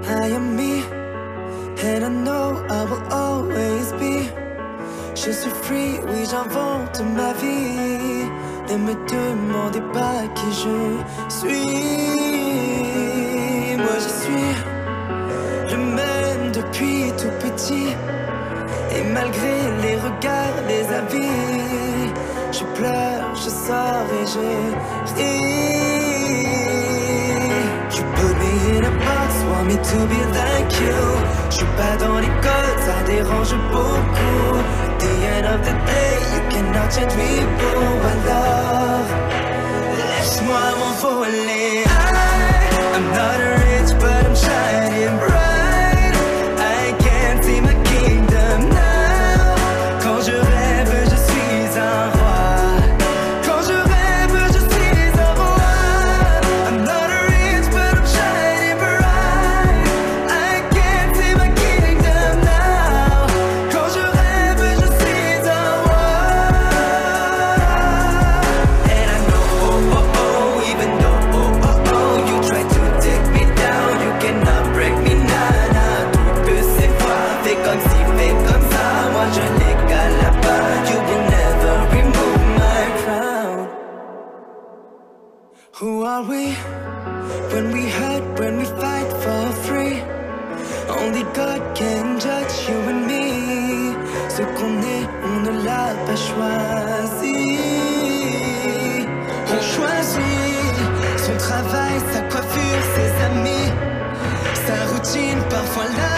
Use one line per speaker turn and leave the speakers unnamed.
I am me, and I know I will always be. Je suis free, oui j'invente ma vie. Ne me demandez pas qui je suis. Moi je suis le même depuis tout petit. Et malgré les regards, les avis, je pleure, je sors et je ris. You put me in a box, want me to be like you. Je suis pas dans les codes, ça dérange beaucoup. At the end of the day, you cannot change me, boo. Alors, laisse-moi m'envoler. I'm not rich, but I'm shining bright. I can't see my kingdom now. Quand je rêve, je suis un roi. Quand je rêve, je suis un roi. I'm not rich, but I'm shining bright. I can't see my kingdom now. Quand je rêve, je suis un roi. And I know, even though you try to take me down, you cannot break me now, now. Tout que c'est toi, fais comme si, fais comme ça. Moi je l'égale là-bas. You will never remove my crown. Who are we? When we hurt, when we fight for free. Only God can judge you and me. Ce qu'on est, on ne l'a pas choisi. On choisit son travail, sa coiffure, ses amis, sa routine, parfois la